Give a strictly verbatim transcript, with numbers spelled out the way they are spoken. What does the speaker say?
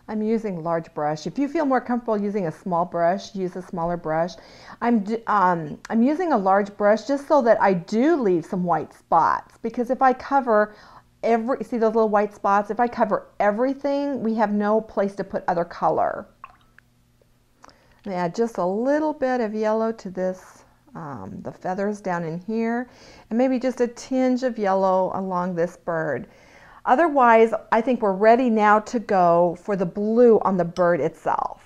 I'm using a large brush. If you feel more comfortable using a small brush, use a smaller brush. I'm, um, I'm using a large brush just so that I do leave some white spots, because if I cover every, see those little white spots? If I cover everything, we have no place to put other color. And add just a little bit of yellow to this, um, the feathers down in here, and maybe just a tinge of yellow along this bird. Otherwise, I think we're ready now to go for the blue on the bird itself.